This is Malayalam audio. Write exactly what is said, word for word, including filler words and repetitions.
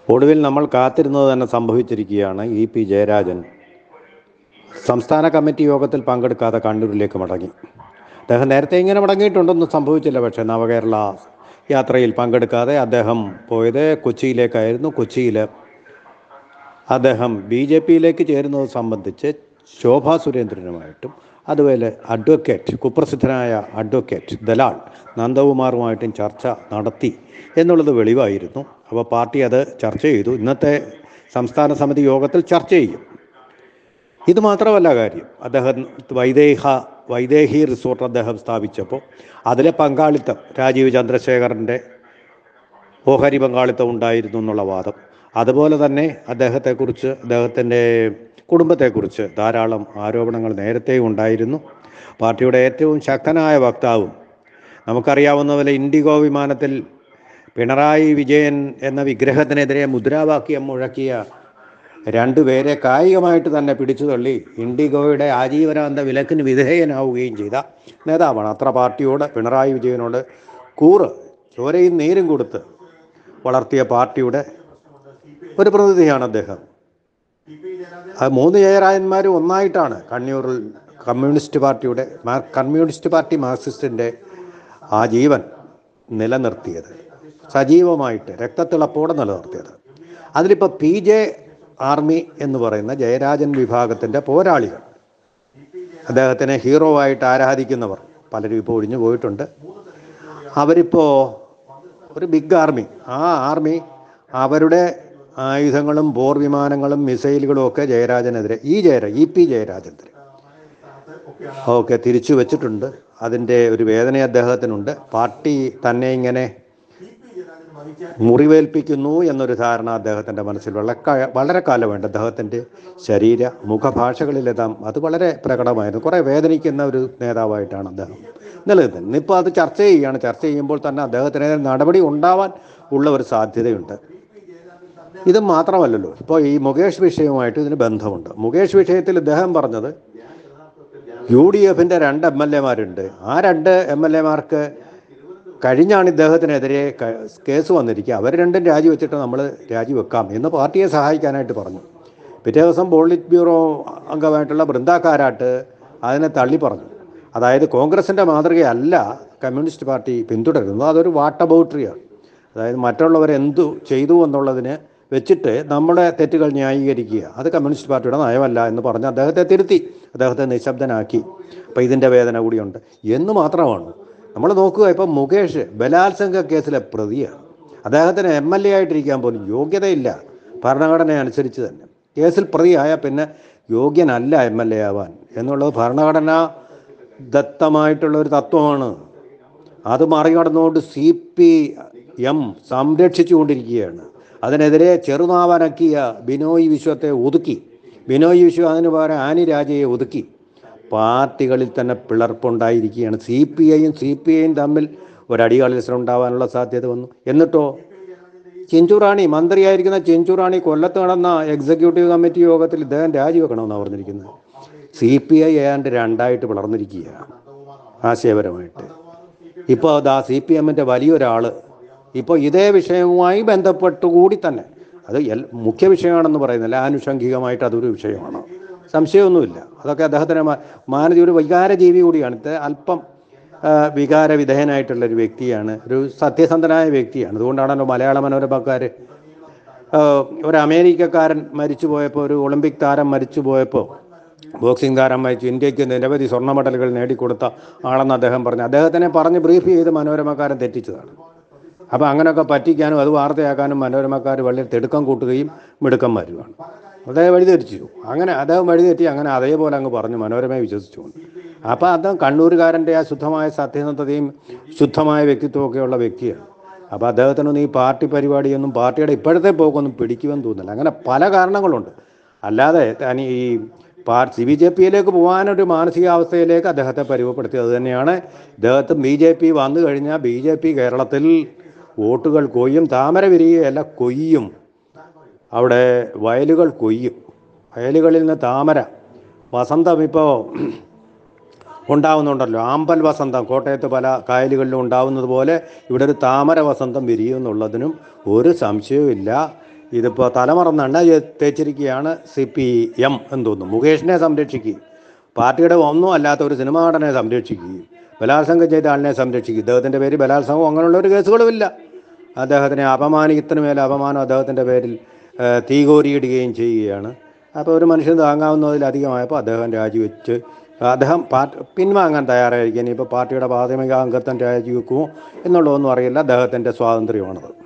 ഒടുവിൽ നമ്മൾ കാത്തിരുന്നത് തന്നെ സംഭവിച്ചിരിക്കുകയാണ്. ഇ പി ജയരാജൻ സംസ്ഥാന കമ്മിറ്റി യോഗത്തിൽ പങ്കെടുക്കാതെ കണ്ണൂരിലേക്ക് മടങ്ങി. അദ്ദേഹം നേരത്തെ ഇങ്ങനെ മടങ്ങിയിട്ടുണ്ടൊന്നും സംഭവിച്ചില്ല. പക്ഷേ നവകേരള യാത്രയിൽ പങ്കെടുക്കാതെ അദ്ദേഹം പോയത് കൊച്ചിയിലേക്കായിരുന്നു. കൊച്ചിയിൽ അദ്ദേഹം ബി ജെ പിയിലേക്ക് ചേരുന്നത് സംബന്ധിച്ച് ശോഭാ സുരേന്ദ്രനുമായിട്ടും അതുപോലെ അഡ്വക്കേറ്റ് കുപ്രസിദ്ധനായ അഡ്വക്കേറ്റ് ദലാൽ നന്ദകുമാറുമായിട്ടും ചർച്ച നടത്തി എന്നുള്ളത് വെളിവായിരുന്നു. അപ്പോൾ പാർട്ടി അത് ചർച്ച ചെയ്തു. ഇന്നത്തെ സംസ്ഥാന സമിതി യോഗത്തിൽ ചർച്ച ചെയ്യും. ഇത് മാത്രമല്ല കാര്യം, അദ്ദേഹം വൈദേഹ വൈദേഹി റിസോർട്ട് അദ്ദേഹം സ്ഥാപിച്ചപ്പോൾ അതിലെ പങ്കാളിത്തം രാജീവ് ചന്ദ്രശേഖരൻ്റെ ഓഹരി പങ്കാളിത്തം ഉണ്ടായിരുന്നു എന്നുള്ള വാദം, അതുപോലെ തന്നെ അദ്ദേഹത്തെക്കുറിച്ച് അദ്ദേഹത്തിൻ്റെ കുടുംബത്തെക്കുറിച്ച് ധാരാളം ആരോപണങ്ങൾ നേരത്തെയും ഉണ്ടായിരുന്നു. പാർട്ടിയുടെ ഏറ്റവും ശക്തനായ വക്താവും നമുക്കറിയാവുന്ന പോലെ ഇൻഡിഗോ വിമാനത്തിൽ പിണറായി വിജയൻ എന്ന വിഗ്രഹത്തിനെതിരെ മുദ്രാവാക്യം മുഴക്കിയ രണ്ടുപേരെ കായികമായിട്ട് തന്നെ പിടിച്ചു തള്ളി ഇൻഡിഗോയുടെ ആജീവനാന്ത വിലക്കിന് വിധേയനാവുകയും ചെയ്ത നേതാവാണ്. അത്ര പാർട്ടിയോട്, പിണറായി വിജയനോട് കൂറ് ചോരയും നീരും കൊടുത്ത് വളർത്തിയ പാർട്ടിയുടെ ഒരു പ്രതിനിധിയാണ് അദ്ദേഹം. ആ മൂന്ന് ജയരാജന്മാരും ഒന്നായിട്ടാണ് കണ്ണൂരിൽ കമ്മ്യൂണിസ്റ്റ് പാർട്ടിയുടെ കമ്മ്യൂണിസ്റ്റ് പാർട്ടി മാർക്സിസ്റ്റിൻ്റെ ആ ജീവൻ നിലനിർത്തിയത്, സജീവമായിട്ട് രക്തത്തിളപ്പോടെ നിലനിർത്തിയത്. അതിലിപ്പോൾ പി ജെ ആർമി എന്ന് പറയുന്ന ജയരാജൻ വിഭാഗത്തിൻ്റെ പോരാളികൾ, അദ്ദേഹത്തിനെ ഹീറോ ആയിട്ട് ആരാധിക്കുന്നവർ പലരും ഇപ്പോൾ ഒഴിഞ്ഞു പോയിട്ടുണ്ട്. അവരിപ്പോൾ ഒരു ബിഗ് ആർമി, ആ ആർമി അവരുടെ ആയുധങ്ങളും പോർ വിമാനങ്ങളും മിസൈലുകളും ഒക്കെ ജയരാജനെതിരെ ഈ ജയര ഇ പി ജയരാജനെതിരെ ഒക്കെ തിരിച്ചു വെച്ചിട്ടുണ്ട്. അതിൻ്റെ ഒരു വേദന അദ്ദേഹത്തിനുണ്ട്. പാർട്ടി തന്നെ ഇങ്ങനെ മുറിവേൽപ്പിക്കുന്നു എന്നൊരു ധാരണ അദ്ദേഹത്തിൻ്റെ മനസ്സിൽ വളരെ വളരെ കാലമുണ്ട്. അദ്ദേഹത്തിൻ്റെ ശരീര മുഖഭാഷകളിലെല്ലാം അത് വളരെ പ്രകടമായിരുന്നു. കുറേ വേദനിക്കുന്ന ഒരു നേതാവായിട്ടാണ് അദ്ദേഹം നിലനിൽക്കുന്നത്. ഇപ്പോൾ അത് ചർച്ച ചെയ്യുകയാണ്. ചർച്ച ചെയ്യുമ്പോൾ തന്നെ അദ്ദേഹത്തിനെതിരെ നടപടി ഉണ്ടാവാൻ ഉള്ള ഒരു സാധ്യതയുണ്ട്. ഇത് മാത്രമല്ലല്ലോ, ഇപ്പോൾ ഈ മുകേഷ് വിഷയവുമായിട്ട് ഇതിന് ബന്ധമുണ്ട്. മുകേഷ് വിഷയത്തിൽ ഇദ്ദേഹം പറഞ്ഞത് യു ഡി എഫിൻ്റെ രണ്ട് എം എൽ എമാരുണ്ട്, ആ രണ്ട് എം എൽ എമാർക്ക് കഴിഞ്ഞാണ് ഇദ്ദേഹത്തിനെതിരെ കേസ് വന്നിരിക്കുക, അവർ രണ്ടും രാജിവെച്ചിട്ട് നമ്മൾ രാജിവെക്കാം എന്ന് പാർട്ടിയെ സഹായിക്കാനായിട്ട് പറഞ്ഞു. പിറ്റേ ദിവസം പോളിറ്റ് ബ്യൂറോ അംഗമായിട്ടുള്ള ബൃന്ദാ കാരാട്ട് അതിനെ തള്ളി പറഞ്ഞു. അതായത് കോൺഗ്രസിൻ്റെ മാതൃകയല്ല കമ്മ്യൂണിസ്റ്റ് പാർട്ടി പിന്തുടരുന്നത്, അതൊരു വാട്ടബൌട്ടറിയാണ്. അതായത് മറ്റുള്ളവരെന്തു ചെയ്തു എന്നുള്ളതിന് വെച്ചിട്ട് നമ്മുടെ തെറ്റുകൾ ന്യായീകരിക്കുക, അത് കമ്മ്യൂണിസ്റ്റ് പാർട്ടിയുടെ നയമല്ല എന്ന് പറഞ്ഞ് അദ്ദേഹത്തെ തിരുത്തി, അദ്ദേഹത്തെ നിശബ്ദനാക്കി. അപ്പോൾ ഇതിൻ്റെ വേദന കൂടിയുണ്ട് എന്ന് മാത്രമാണ്. നമ്മൾ നോക്കുക, ഇപ്പം മുകേഷ് ബലാത്സംഗ കേസിലെ പ്രതിയാണ്. അദ്ദേഹത്തിന് എം എൽ എ ആയിട്ടിരിക്കാൻ പോലും യോഗ്യതയില്ല ഭരണഘടന അനുസരിച്ച് തന്നെ. കേസിൽ പ്രതിയായ പിന്നെ യോഗ്യനല്ല എം എൽ എ ആവാൻ എന്നുള്ളത് ഭരണഘടനാ ദത്തമായിട്ടുള്ള ഒരു തത്വമാണ്. അത് മറികടന്നുകൊണ്ട് സി പി എം സംരക്ഷിച്ചു കൊണ്ടിരിക്കുകയാണ്. അതിനെതിരെ ചെറുനാവനക്കിയ ബിനോയ് വിശ്വത്തെ ഒതുക്കി, ബിനോയ് വിശ്വം അതിന് പകരം ആനി രാജയെ ഒതുക്കി. പാർട്ടികളിൽ തന്നെ പിളർപ്പുണ്ടായിരിക്കുകയാണ്. സി പി ഐയും സി പി ഐയും തമ്മിൽ ഒരടികാലിസം ഉണ്ടാവാനുള്ള സാധ്യത വന്നു. എന്നിട്ടോ ചെഞ്ചുറാണി, മന്ത്രിയായിരിക്കുന്ന ചെഞ്ചുറാണി കൊല്ലത്ത് നടന്ന എക്സിക്യൂട്ടീവ് കമ്മിറ്റി യോഗത്തിൽ ഇദ്ദേഹം രാജിവെക്കണമെന്നാണ് പറഞ്ഞിരിക്കുന്നത്. സി പി ഐ ഏതാണ്ട് രണ്ടായിട്ട് പിളർന്നിരിക്കുകയാണ് ആശയപരമായിട്ട്. ഇപ്പോൾ അതാ സി പി എമ്മിൻ്റെ വലിയൊരാൾ ഇപ്പോൾ ഇതേ വിഷയവുമായി ബന്ധപ്പെട്ടുകൂടി തന്നെ, അത് എൽ മുഖ്യ വിഷയമാണെന്ന് പറയുന്നില്ല, ആനുഷംഗികമായിട്ട് അതൊരു വിഷയമാണ്, സംശയമൊന്നുമില്ല. അതൊക്കെ അദ്ദേഹത്തിന് മാനസിക ഒരു വികാരജീവി കൂടിയാണ്. ഇത് അല്പം വികാര വിധേയനായിട്ടുള്ളൊരു വ്യക്തിയാണ്, ഒരു സത്യസന്ധനായ വ്യക്തിയാണ്. അതുകൊണ്ടാണല്ലോ മലയാള മനോരമക്കാർ ഒരു അമേരിക്കക്കാരൻ മരിച്ചു പോയപ്പോൾ, ഒരു ഒളിമ്പിക് താരം മരിച്ചു പോയപ്പോൾ, ബോക്സിംഗ് താരം മരിച്ചു, ഇന്ത്യക്ക് നിരവധി സ്വർണ്ണ മെഡലുകൾ നേടിക്കൊടുത്ത ആളെന്ന് അദ്ദേഹം പറഞ്ഞു. അദ്ദേഹത്തിനെ പറഞ്ഞ് ബ്രീഫ് ചെയ്ത് മനോരമക്കാരൻ തെറ്റിച്ചതാണ്. അപ്പോൾ അങ്ങനെയൊക്കെ പറ്റിക്കാനും അത് വാർത്തയാക്കാനും മനോരമക്കാർ വളരെ തിടുക്കം കൂട്ടുകയും മിടുക്കന്മാരുമാണ്. അദ്ദേഹം വഴിതെറ്റിച്ചു. അങ്ങനെ അദ്ദേഹം വഴിതെറ്റി അങ്ങനെ അതേപോലെ അങ്ങ് പറഞ്ഞു, മനോരമയെ വിശ്വസിച്ചുകൊണ്ട്. അപ്പോൾ അദ്ദേഹം കണ്ണൂരുകാരൻ്റെ ആ ശുദ്ധമായ സത്യസന്ധതയും ശുദ്ധമായ വ്യക്തിത്വമൊക്കെയുള്ള വ്യക്തിയാണ്. അപ്പോൾ അദ്ദേഹത്തിനൊന്നും ഈ പാർട്ടി പരിപാടിയൊന്നും പാർട്ടിയുടെ ഇപ്പോഴത്തെ പോക്കൊന്നും പിടിക്കുമെന്ന് തോന്നുന്നില്ല. അങ്ങനെ പല കാരണങ്ങളുണ്ട്. അല്ലാതെ തനി ഈ പാർ സി ബി ജെ പിയിലേക്ക് പോകാനൊരു മാനസികാവസ്ഥയിലേക്ക് അദ്ദേഹത്തെ പരിവപ്പെടുത്തിയത് അത് തന്നെയാണ്. ഇദ്ദേഹത്തെ ബി ജെ പി വന്നു കഴിഞ്ഞാൽ ബി ജെ പി കേരളത്തിൽ വോട്ടുകൾ കൊയ്യും, താമര വിരിയുകയല്ല കൊയ്യും. അവിടെ വയലുകൾ കൊയ്യും, വയലുകളിൽ നിന്ന് താമര വസന്തം ഇപ്പോൾ ഉണ്ടാവുന്നുണ്ടല്ലോ, ആമ്പൽ വസന്തം കോട്ടയത്ത് പല കായലുകളിലും ഉണ്ടാവുന്നത് പോലെ ഇവിടെ ഒരു താമര വസന്തം വിരിയുമെന്നുള്ളതിനും ഒരു സംശയവുമില്ല. ഇതിപ്പോൾ തലമറന്ന് എണ്ണ തേച്ചിരിക്കുകയാണ് സി പി എം എന്ന് തോന്നുന്നു. മുകേഷിനെ സംരക്ഷിക്കുകയും പാർട്ടിയുടെ ഒന്നും അല്ലാത്ത ഒരു സിനിമാ നടനെ സംരക്ഷിക്കുകയും ബലാത്സംഗം ചെയ്ത ആളിനെ സംരക്ഷിക്കും. ഇദ്ദേഹത്തിൻ്റെ പേരിൽ ബലാത്സംഗം അങ്ങനെയുള്ള ഒരു കേസുകളുമില്ല. അദ്ദേഹത്തിനെ അപമാനിക്കുന്നതിന് മേലെ അപമാനം അദ്ദേഹത്തിൻ്റെ പേരിൽ തീ കോരിയിടുകയും ചെയ്യുകയാണ്. അപ്പോൾ ഒരു മനുഷ്യൻ താങ്ങാവുന്നതിലധികമായപ്പോൾ അദ്ദേഹം രാജിവെച്ച് അദ്ദേഹം പാർട്ടി പിൻവാങ്ങാൻ തയ്യാറായിരിക്കും. ഇനിയിപ്പോൾ പാർട്ടിയുടെ പ്രാഥമിക അംഗത്വം രാജിവെക്കുമോ എന്നുള്ളതൊന്നും അറിയില്ല. അദ്ദേഹത്തിൻ്റെ സ്വാതന്ത്ര്യമാണത്.